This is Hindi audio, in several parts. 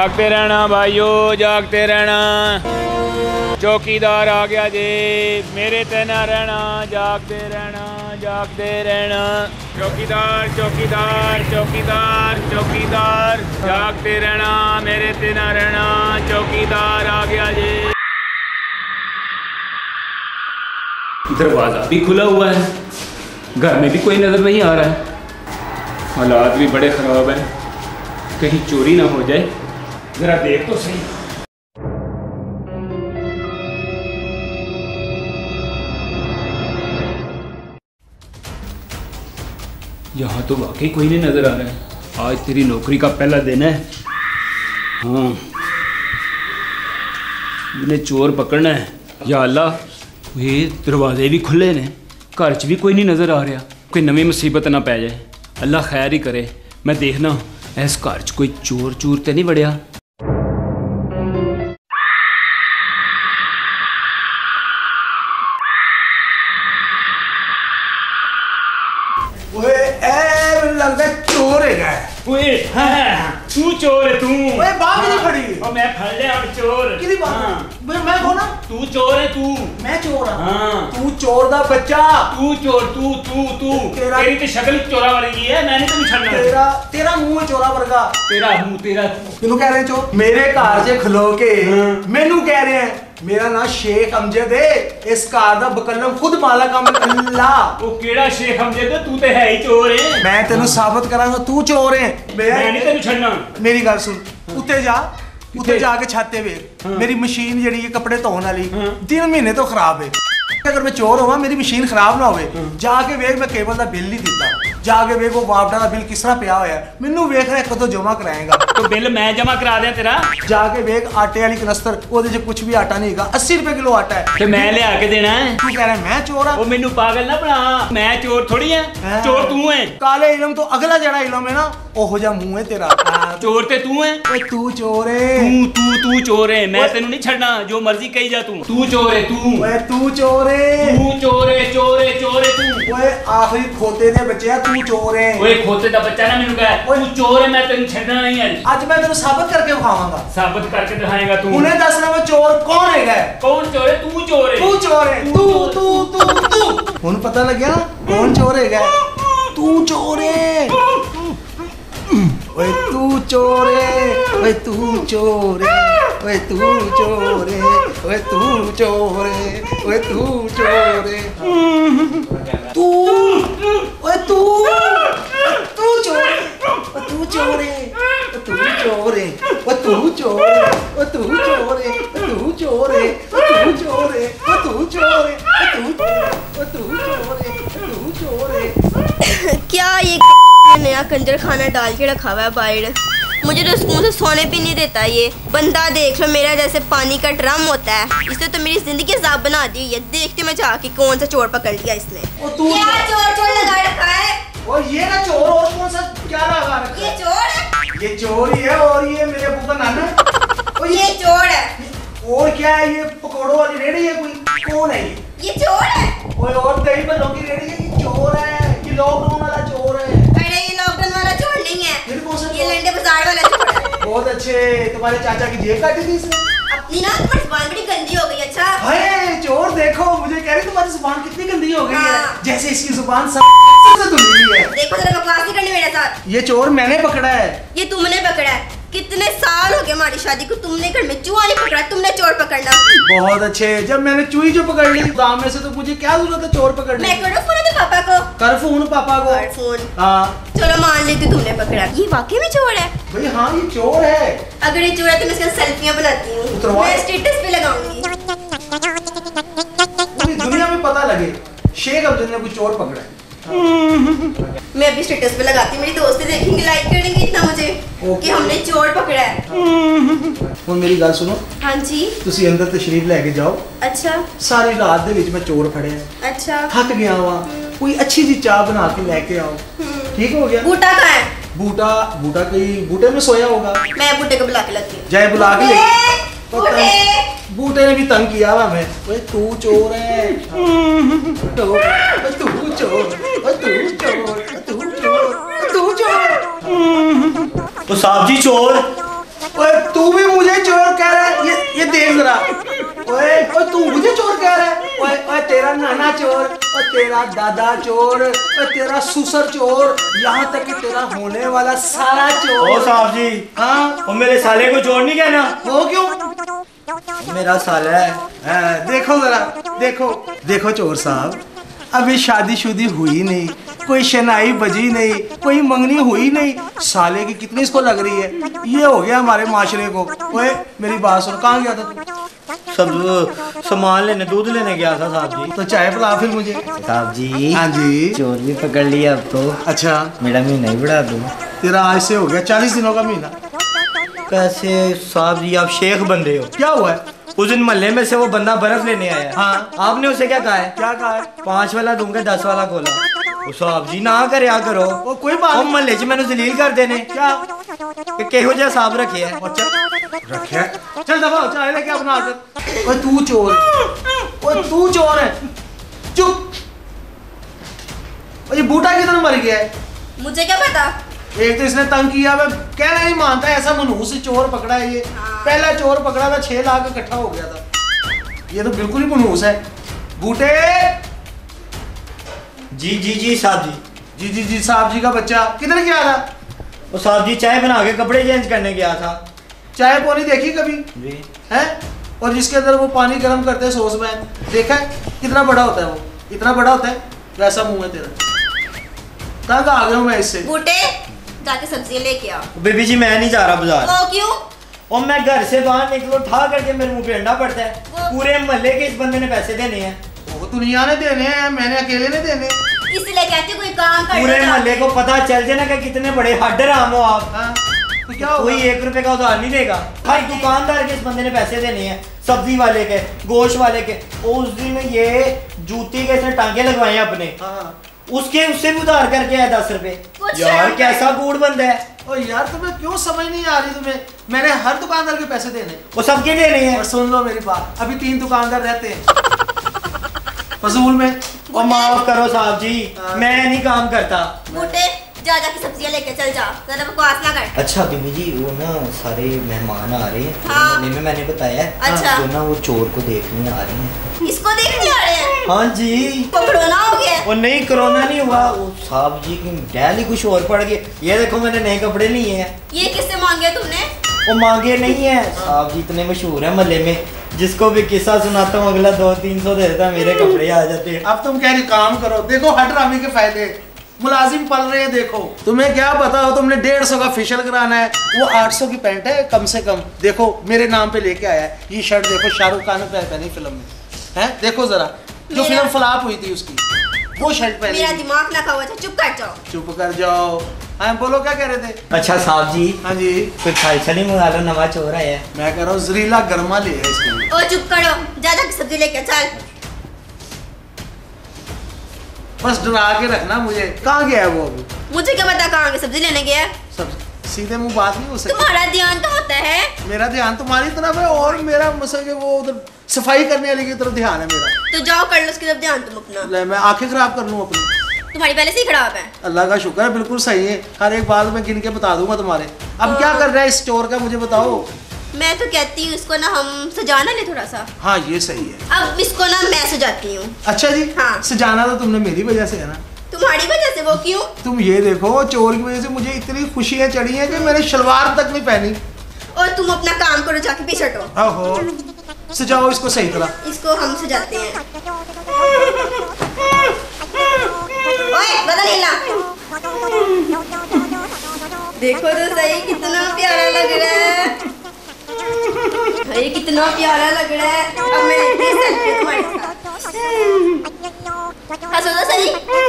जागते रहना भाइयों, जागते रहना। चौकीदार आ गया जी, मेरे ते ना रहना, जागते रहना, जागते रहना। चौकीदार चौकीदार चौकीदार चौकीदार, जागते रहना, मेरे ते ना रहना, चौकीदार आ गया जी। दरवाज़ा भी खुला हुआ है, घर में भी कोई नज़र नहीं आ रहा है, हालात भी बड़े ख़राब हैं, कहीं चोरी ना हो जाए। ज़रा देख तो सही। यहाँ तो वाकई कोई नहीं नज़र आ रहा है। आज तेरी नौकरी का पहला दिन है। हाँ, इन्हें चोर पकड़ना है। या अल्लाह, ये दरवाजे भी खुले ने, घर च भी कोई नहीं नज़र आ रहा। कोई नवी मुसीबत ना पै जाए, अल्लाह खैर ही करे। मैं देखना इस घर च कोई चोर चूर तो नहीं वड़िया। चोर है तू चोर है तू। ओए बात नहीं फड़ी। और मैं फड़ लिया अब चोर। किदी बात? मैं कौन हां? तू चोर है तू। मैं चोर हां? हां। तू चोर दा बच्चा। तू चोर, तू तेरी तो शक्ल चोरा वर्गी है, मैंने तो नहीं छड़ना। तेरा मुंह है चोरा वर्गा। तेरा मुंह तेरा। किनु कह रहे हो चोर? मेरे घर से खलो के मेनू कह रहे हैं मेरा नाम शेख अमजद है, इस कार दा बकलम खुद मालक अल्लाह। ओ केड़ा शेख अमजद? तू ते है ही चोर है। मैं तेनु साबित करांगा तू चोर है। मैं नहीं तेनु छड़ना। मेरी गल सुन, उत्ते जा, उत्ते जाके छाते वेख। मेरी मशीन जेडी है कपड़े धोने वाली 3 महीने तो खराब है। अगर मैं चोर होवां, मेरी मशीन खराब ना होवे, जाके वेख मैं केबल दा बिल नहीं दिता, जाके वेख वो वापडा दा बिल किस तरह पिया होया। मैनू वेख रहा कदों जमा कराएगा। तो बिल मैं जमा करा दिया तेरा। जाके वेख आटे वाली कनस्तर, ओदे च कुछ भी आटा नहीं हैगा, 80 रुपए किलो आटा है। ते मैं लिया के देना है। तू कह रहा है मैं चोर हां? ओ मेनू पागल ना बना, मैं चोर थोड़ी है, चोर तू है। काले इलम तो अगला जड़ा इलम है ना, ओहो जा मुंह है तेरा। चोर ते तू है। ओए तू चोर है। तू चोर है, मैं तेनू नहीं छड़ना, जो मर्जी कही जा। तू चोर है तू। ओए तू चोर है। तू चोर है, चोर है, चोर है तू। ओए आखिरी खोते दे बच्चे तू चोर है। ओए खोते दा बच्चा ना मेनू कह, तू चोर है, मैं तेनू छड़ना नहीं है। आज मैं तेनू साबित करके दिखावांगा। साबित करके दिखाएगा तू? उन्हें दसना वो चोर कौन है। कौन चोर है? तू चोर है। तू चोर है। तू हुन पता लग गया कौन चोर है? तू चोर है। ओए तू चोर है। ओए तू चोर है। ओए तू चोर है। ओए तू चोर है। ओए तू चोर है। तू ओए तू चोर है। तू चोर है। तू चोर है। तू चोर है। तू चोर है। तू चोर है। तू चोर है। तू चोर है। तू चोर है। तू चोर है। क्या ये नया कंजर खाना डाल के रखा हुआ है बाहर? मुझे तो सुकून से सोने भी नहीं देता। ये बंदा देख लो, मेरा जैसे पानी का ड्रम होता है, इसने तो मेरी जिंदगी अजाब बना दी है। देखते मैं जाके कौन सा चोर पकड़ लिया इसने। क्या चोर लगा रखा है? और ये ना चोर और कौन सा क्या लगा रखा है? ये चोर है। ये चोर ही है। और ये मेरे अबू का नाना। और ये चोर है। और क्या है? ये पकौड़ों वाली रेडी है कोई? कौन है ये चोर है। और दही भल्लों की रेडी है। ये चोर है। ये लॉकडाउन वाला चोर है। अरे ये लॉकडाउन वाला चोर नहीं है, ये लंडे बाजार वाला चोर है। बहुत अच्छे, तुम्हारे चाचा की जेब काटी थी इसने। अपनी ना जुबान बड़ी गंदी हो गई। अच्छा हाय चोर, देखो मुझे कह रही तुम्हारी जुबान कितनी गंदी हो गई है, जैसे इसकी जुबान सबसे धुली हुई है। देखो जरा बकवास नहीं करनी मेरे साथ। ये चोर मैंने पकड़ा है। ये तुमने पकड़ा है। कितने साल हो गए हमारी शादी को, तुमने घर में चूहा नहीं पकड़ा, तुमने चोर पकड़ना। बहुत अच्छे, जब मैंने चूही जो पकड़ ली दाम में से, तो मुझे क्या जरूरत है चोर पकड़ने? मैं करूँ फोन तो पापा को? कर फोन पापा को। कर फोन। हाँ चलो मान लेती तुमने पकड़ा। ये वाकई में चोर है? भाई हाँ ये चोर है। अगर ये चोर है तो मैं इसका सेल्फियां बनाती हूँ, मैं स्टेटस पे लगाऊंगी। दुनिया में पता लगे शेख अफजल ने कोई चोर पकड़ा है। मैं अभी स्टेटस पे लगाती, मेरी दोस्तें देखेंगे, लाइक करेंगे इतना मुझे कि हमने चोर पकड़ा है। और मेरी गल सुनो। हाँ जी। तुसी अंदर तशरीफ लेके जाओ। अच्छा। सारी रात दे विच मैं चोर फड़े हैं। अच्छा। थक गया वा, कोई अच्छी सी चाय बना के लेके आओ। ठीक हो गया? बूटा कहाँ है? बूटा कहीं बूटे में सोया होगा। मैं बूटे को बुला के लाती हूँ। जाए बुला के ले। बूटे ने भी तंग किया हुआ मैं। ओए तू चोर है। तू चोर। तू चोर। तू चोर। तो साहब जी चोर ओए तू भी मुझे चोर कह रहा है? ये देख जरा। ओए तू मुझे चोर कह रहा है? ओए तेरा नाना चोर, और तेरा दादा चोर, और तेरा ससुर चोर, यहाँ तक कि तेरा होने वाला सारा चोर। ओ साहब जी, हाँ, वो मेरे साले को चोर नहीं कहना। वो क्यों? मेरा साला है। देखो जरा, देखो चोर साहब, अभी शादी हुई नहीं, कोई शनाई बजी नहीं, कोई मंगनी हुई नहीं, साले की कितनी इसको लग रही है। ये हो गया हमारे माशरे को। ओए मेरी बात सुन, कहाँ गया था? सब सामान लेने, दूध लेने गया था साहब जी। तो चाय पिला फिर मुझे। साहब जी, हाँ जी। चोर भी पकड़ लिया अब तो। अच्छा, मेरा महीना ही बढ़ा दो। तेरा आज से हो गया 40 दिनों का महीना। कैसे साहब जी, आप शेख बंदे हो। क्या हुआ है? उस दिन मोहल्ले में से वो बंदा बर्फ लेने आया। हाँ। आपने उसे क्या कहा है? क्या कहा है? 5 वाला दूंगा 10 वाला खोला। वो साहब जी ना करया करो। वो कोई बात नहीं। मोहल्ले च मैंने जलील कर देने। क्या कि केहो जिहा साहब रखे है। रखे? चल दफा हो, चाय लेके अपना आकर। ओए तू चोर है, ओए तू चोर है। चुप। ये बूटा किधर मर गया है? मुझे क्या पता। एक तो इसने तंग किया, मैं कहना नहीं मानता, ऐसा मनहूस चोर पकड़ा है ये। पहला चोर पकड़ा था 6 लाख इकट्ठा हो गया था। ये तो बिल्कुल ही मनहूस है। बूटे। जी साहब जी। जी साहब जी का बच्चा किधर गया था? वो साहब जी चाय बना के कपड़े चेंज करने गया था। चाय पानी देखी कभी जी है? और जिसके अंदर वो पानी गर्म करते हैं सॉस में, देखा है कितना बड़ा होता है? वो इतना बड़ा होता है, वैसा मुंह है तेरा। कहाँ आ गया हूँ मैं इससे? बूटे जाके सब्जियां लेके आओ। बेबी जी मैं नहीं जा रहा बाजार। वो क्यों? और मैं घर से बाहर निकलो ठा करके मेरे मुंह पे अंडा पड़ता है। पूरे मोहल्ले के इस बंदे ने पैसे देने हैं। वो दुनिया ने देने हैं, मैंने अकेले ने देने। इसलिए कहती हूँ कोई काम कर। पूरे मोहल्ले को पता चल जाए ना कि कितने बड़े हड्डराम हो आप। हाँ, तो क्या कोई होगा? 1 रुपए का उधार नहीं देगा। हर दुकानदार के इस बंदे ने पैसे देने हैं, सब्जी वाले के, गोश्त वाले के। उस दिन ये जूती के इसने टांगे लगवाए अपने, हाँ। उसके उससे भी उधार करके आया 10 रुपए। कुछ यार शर्म कैसा बूढ़ बंदा है। ओ यार तुम्हें क्यों समझ नहीं आ रही? तुम्हें मैंने हर दुकानदार के पैसे देने। वो सबके देने हैं। और सुन लो मेरी बात, अभी 3 दुकानदार रहते हैं फजूल में। और माफ करो साहब जी, मैं नहीं काम करता। बूटे जा जाके सब्जियां लेके चल जा, ज्यादा बकवास ना कर। अच्छा बीबी जी, वो ना सारे मेहमान आ रहे हैं हाँ। मोहल्ले में, मैंने बताया है। अच्छा। तो ना वो चोर को देखने आ रहे हैं। इसको देखने आ रहे हैं? हाँ जी। कोरोना हो गया। वो नहीं, कोरोना नहीं हुआ। वो साहब जी की डैल ही कुछ और पड़ गए। ये देखो मैंने नए कपड़े लिए हैं। ये किससे मांगे तुमने? वो मांगे नहीं है। साहब जी इतने मशहूर है मोहल्ले में, जिसको भी किस्सा सुनाता हूँ अगला 200-300 दे देता, मेरे कपड़े आ जाते हैं। अब तुम कह रही काम करो, देखो हड्डरामी के फायदे, मुलाजिम पल रहे हैं। देखो तुम्हें क्या पता हो, तुमने 150 का फेशियल कराना है, वो 800 की पैंट है कम से कम। देखो मेरे नाम पे लेके आया है। ये शर्ट देखो शाहरुख खान ने पहनी फिल्म में है, देखो जरा, जो फिल्म फ्लॉप हुई थी उसकी, वो शर्ट पहनी। मेरा दिमाग ना खाओ। अच्छा चुप कर जाओ। चुप कर जाओ। हाँ बोलो क्या कह रहे थे? अच्छा साहब जी, हाँ जी, कोई खालसा नहीं मंगा लो, नवा चोर आया है। मैं कह रहा हूँ जहरीला गर्मा ले है इसके लिए। ओ चुप करो, जा जाके सब्जी लेके चल। बस डरा के रखना मुझे। कहाँ गया है वो अभी? मुझे क्या पता कहाँ के सब्जी लेने गया है? सब सीधे मुंह बात नहीं हो सकती। तुम्हारा ध्यान तो होता है। मेरा ध्यान तुम्हारी तरफ है, और मेरा मसल वो उधर सफाई करने वाली की तरफ ध्यान है मेरा। तो जाओ कर लो उसकी तरफ ध्यान तुम अपना। ले मैं आंखें खराब कर लूँ अपनी? तुम्हारी पहले से ही खराब है। अल्लाह का शुक्र है बिल्कुल सही है। हर एक बात मैं गिन के बता दूंगा तुम्हारे। अब क्या कर रहा है इस चोर का, मुझे बताओ। मैं तो कहती हूँ इसको ना हम सजाना ले थोड़ा सा। हाँ ये सही है। अब इसको ना मैं सजाती हूँ। अच्छा जी। हाँ। सजाना तो तुमने मेरी वजह से है ना। तुम्हारी वजह से? वो क्यों? तुम ये देखो, चोर की वजह से मुझे इतनी खुशियाँ चढ़ी हैं कि मैंने शलवार तक नहीं पहनी। और तुम अपना काम करो, जाके पीछे हटो। आहो, सजाओ इसको सही तरह। इसको हम सजाते हैं। ओए बदल हिला। देखो तो सही कितना प्यारा लग रहा है। भाई कितना प्यारा लग रहा है। अब मैं लेती हूँ सेल्फी तुम्हारे साथ। हंसो तो सही।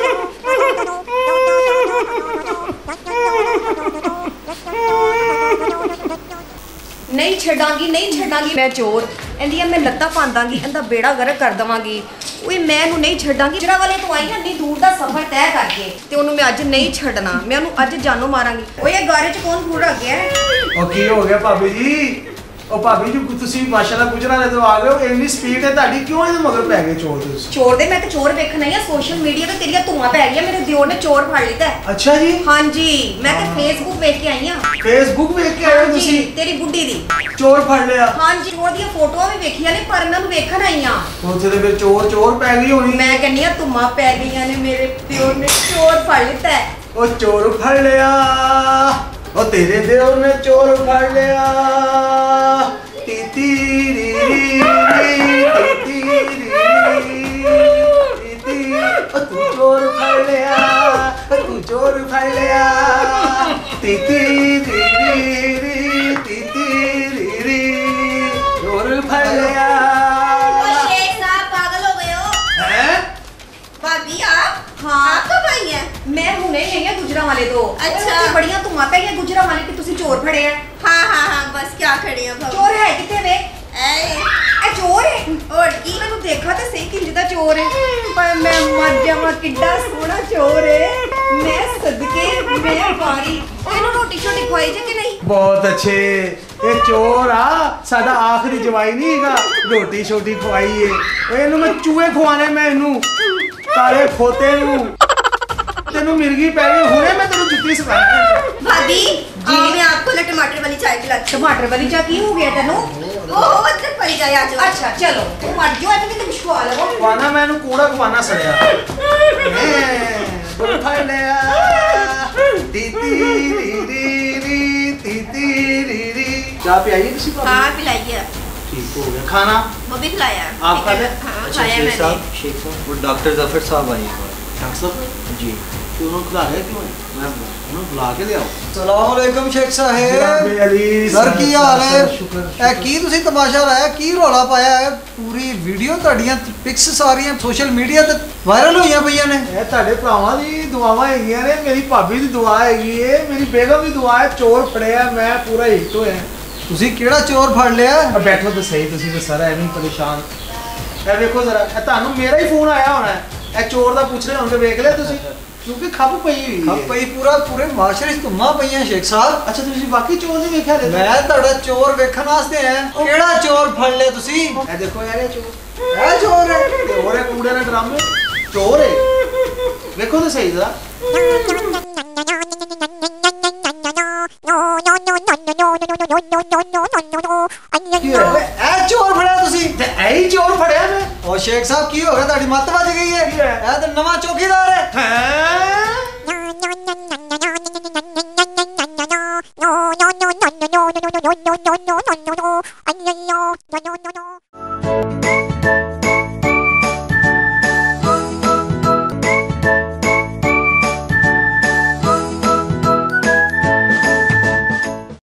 नहीं छड़ांगी मैं चोर इंदियां मैं लत्ता पांदांगी, इंदा बेड़ा गर्क कर दवांगी। ओए मैं ਇਹਨੂੰ नहीं छड़ांगी। ਜਿਹੜਾ ਵਾਲੇ ਤੋਂ ਆਈ ਨਾ ਇੰਨੀ ਦੂਰ ਦਾ ਸਫ਼ਰ ਤੈਅ ਕਰਕੇ, ਤੇ ਉਹਨੂੰ ਮੈਂ ਅੱਜ ਨਹੀਂ ਛੱਡਣਾ। ਮੈਂ ਉਹਨੂੰ ਅੱਜ ਜਾਨੋਂ ਮਾਰਾਂਗੀ। ਓਏ ਇਹ ਗਾਰੇ 'ਚ ਕੌਣ ਘੂਰ ਗਿਆ ਹੈ? और की हो गया भाभी जी? ਉਹ ਭਾਬੀ ਜੀ ਤੁਸੀਂ ਮਾਸ਼ਾਅੱਲਾ ਗੁਜਰਾਲੇ ਤੋਂ ਆ ਗਏ ਹੋ, ਇੰਨੀ ਸਪੀਡ ਹੈ ਤੁਹਾਡੀ, ਕਿਉਂ ਇਹਦੇ ਮਗਰ ਪੈ ਗਏ ਚੋਰ ਤੁਸੀਂ? ਚੋਰ ਦੇ ਮੈਂ ਤੇ ਚੋਰ ਵੇਖਣਾ ਹੀ ਆ, ਸੋਸ਼ਲ ਮੀਡੀਆ ਤੇ ਤੇਰੀਆਂ ਧੂਆਂ ਪੈ ਗਈਆਂ, ਮੇਰੇ ਦਿਓਰ ਨੇ ਚੋਰ ਫੜ ਲਿੱਤਾ ਹੈ। ਅੱਛਾ ਜੀ, ਹਾਂਜੀ ਮੈਂ ਤੇ ਫੇਸਬੁੱਕ ਵੇਖ ਕੇ ਆਈ ਆ। ਫੇਸਬੁੱਕ ਵੇਖ ਕੇ ਆਏ ਹੋ ਤੁਸੀਂ? ਤੇਰੀ ਬੁੱਢੀ ਦੀ ਚੋਰ ਫੜ ਲਿਆ? ਹਾਂਜੀ, ਚੋਰ ਦੀਆਂ ਫੋਟੋਆਂ ਵੀ ਵੇਖੀਆਂ ਨੇ, ਪਰ ਇਹਨਾਂ ਨੂੰ ਵੇਖਣ ਆਈ ਆ। ਉੱਥੇ ਤੇ ਫਿਰ ਚੋਰ ਪੈ ਗਈ ਹੋਣੀ। ਮੈਂ ਕਹਿੰਨੀ ਆ ਧੂਆਂ ਪੈ ਗਈਆਂ ਨੇ, ਮੇਰੇ ਦਿਓਰ ਨੇ ਚੋਰ ਫੜ ਲਿੱਤਾ ਹੈ। ਉਹ ਚੋਰ ਫੜ ਲਿਆ, ਉਹ ਤੇਰੇ ਦਿਓਰ ਨੇ ਚੋਰ ਫੜ ਲਿਆ। ਤੀ ਤੀ ਰੀ ਰੀ ਤੀ ਤੀ, ਉਹ ਤੂੰ ਚੋਰ ਫੜ ਲਿਆ, ਤੂੰ ਚੋਰ ਫੜ ਲਿਆ। ਤੀ ਤੀ ਰੀ ਰੀ ਚੋਰ ਫੜ ਲਿਆ। शेख साहब पागल हो गए हो? हैं? भाभी आप हाँ। आप कब आई हैं? मैं ਹੁਣੇ ਆਈ ਆ ਗੁਜਰਾਵਾਲੇ ਤੋਂ। ਅੱਛਾ। ਉੱਥੇ ਬੜੀਆਂ ਧੂਆਂ ਪੈ ਗਈਆਂ ਗੁਜਰਾਵਾਲੇ ਕਿ ਤੁਸੀਂ ਚੋਰ ਫੜੇ ਆ। हाँ हाँ हाँ बस क्या खड़े हैं भाभी। ਚੋਰ ਹੈ ਕਿੱਥੇ ਵੇ? ऐ, ਇਹ ਚੋਰ ਹੈ? और की ਮੈਨੂੰ ਦੇਖਾ ਤੇ ਸਹੀ ਕਿੰਜ ਦਾ ਚੋਰ ਹੈ, ਪਰ ਮੈਂ ਮਰ ਜਾਵਾਂ, ਕਿੱਡਾ ਸੋਹਣਾ ਚੋਰ ਹੈ। ਮੈਂ ਸਦਕੇ ਮੈਂ ਵਾਰੀ ਇਹਨੂੰ ਰੋਟੀ ਛੋਟੀ ਖਵਾਈ ਜੇ ਕਿ ਨਹੀਂ? ਬਹੁਤ ਅੱਛੇ, ਇਹ ਚੋਰ ਆ ਸਾਡਾ ਆਖਰੀ ਜਵਾਈ ਨਹੀਂ ਹੈਗਾ, ਰੋਟੀ ਛੋਟੀ ਖਵਾਈ ਏ। ਓਏ ਇਹਨੂੰ ਮੈਂ ਚੂਹੇ ਖਵਾਣੇ, ਮੈਂ ਇਹਨੂੰ ਕਾਲੇ ਖੋਤੇ ਨੂੰ। ਤੈਨੂੰ ਮਿਰਗੀ ਪੈ ਗਈ ਹੁਣੇ, ਮੈਂ ਤੈਨੂੰ ਜੁੱਤੀ ਸਿਖਾਉਂਦਾ। भाभी जी मैं आपको ना टमाटर वाली चाय पिलाती हूँ। ਟਮਾਟਰ ਵਾਲੀ ਚਾਹ ਕੀ ਹੋ ਗਿਆ ਤੈਨੂੰ? ओहो अदरक वाली चाय आ जाओ। ਅੱਛਾ ਚਲੋ ਤੂੰ ਮਰ ਜਾਓ, ਇਹ ਤੇ ਕੁਛ ਖਵਾ ਲਵੋ। ਖਵਾਣਾ ਮੈਂ ਇਹਨੂੰ ਕੂੜਾ ਖਵਾਣਾ ਸੜਿਆ। ਬੋਲ ਫੜ ਲਿਆ। ਤੀ ਤੀ ਰੀ ਚਾਹ ਪਿਆਈਏ ਤੁਸੀਂ ਭਾਬੀ? हाँ पिलाइए, ठीक हो गया। खाना वो भी खिलाया। आप खा ले? हाँ अच्छा खाया शेख मैंने। साहब, शेख साहब, वो डॉक्टर जफर साहब आए हैं। डॉक्टर साहब जी क्यों उन्होंने बुला रहे क्यों? मैं उन्होंने बुला के ले आओ। ਸਲਾਮੁਅਲੈਕਮ ਸ਼ੇਖ ਸਾਹਿਬ। जनाब अली ਸਰ ਕੀ ਹਾਲ ਹੈ? शुक्र ਇਹ ਕੀ ਤੁਸੀਂ ਤਮਾਸ਼ਾ ਲਾਇਆ, ਕੀ ਰੌਲਾ ਪਾਇਆ ਹੈ? ਪੂਰੀ ਵੀਡੀਓ ਤੁਹਾਡੀਆਂ ਪਿਕਸ ਸਾਰੀਆਂ ਸੋਸ਼ਲ ਮੀਡੀਆ ਤੇ ਵਾਇਰਲ ਹੋਈਆਂ ਪਈਆਂ ਨੇ। ਇਹ ਤੁਹਾਡੇ ਭਰਾਵਾਂ ਦੀ ਦੁਆਵਾਂ ਹੈਗੀਆਂ ਨੇ, ਮੇਰੀ ਭਾਬੀ ਦੀ ਦੁਆ ਹੈਗੀ ਏ, ਮੇਰੀ ਬੇਗਮ ਦੀ ਦੁਆ ਹੈ। ਚੋਰ ਫੜਿਆ, ਮੈਂ ਪੂਰਾ ਹਿੱਟ ਹੋਇਆ। ਤੁਸੀਂ ਕਿਹੜਾ ਚੋਰ ਫੜ ਲਿਆ? अब बैठो तो सही, ਤੁਸੀਂ ਤਾਂ ਸਾਰਾ ਐਵੇਂ ਹੀ ਪਰੇਸ਼ਾਨ। ਇਹ ਵੇਖੋ ਜ਼ਰਾ, ਇਹ ਤੁਹਾਨੂੰ ਮੇਰਾ ਹੀ ਫੋਨ ਆਇਆ ਹੋਣਾ ਹੈ। ਇਹ ਚੋਰ ਦਾ ਪੁੱਛ ਰਹੇ ਹੋਣਗੇ, ਵੇਖ ਲਿਆ ਤੁਸੀਂ? ਕਿਉਂਕਿ ਖੱਪ ਪਈ ਹੋਈ ਹੈ। ਪਈ ਪੂਰੇ ਮਾਸ਼ਰੇ 'ਚ ਧੁੰਮਾਂ ਪਈਆਂ ਸ਼ੇਖ ਸਾਹਿਬ। ਅੱਛਾ ਤੁਸੀਂ ਵਾਕਈ ਚੋਰ ਨਹੀਂ ਵੇਖਿਆ ਲੈ? ਮੈਂ ਤੁਹਾਡਾ ਚੋਰ ਵੇਖਣ ਵਾਸਤੇ ਆਇਆ। ਕਿਹੜਾ ਚੋਰ ਫੜ ਲਿਆ ਤੁਸੀਂ? ਇਹ ਦੇਖੋ ਯਾਰ, ਇਹ ਚੋਰ, ਇਹ ਚੋਰ ਹੈ? ਤੇ ਹੋਰ ਇਹ ਕੂੜੇ ਨਾਲ ਡਰਾਮੇ, ਚੋਰ ਹੈ। ਵੇਖੋ ਤਾਂ ਸਹੀ ਜ਼ਰਾ। ਕੀ ਹੋਇਆ? ਇਹ ਚੋਰ ਫੜਿਆ ਤੁਸੀਂ? ਤੇ ਇਹ ਹੀ ਚੋਰ ਫੜਿਆ ਮੈਂ। ਉਹ ਸ਼ੇਖ ਸਾਹਿਬ ਕੀ ਹੋ ਗਿਆ, ਤੁਹਾਡੀ ਮੱਤ ਵੱਜ ਗਈ ਹੈ? ਕੀ ਹੈ? ਇਹ ਤਾਂ ਨਵਾਂ ਚੌਕੀਦਾਰ ਹੈ। ਹੈਂ? no.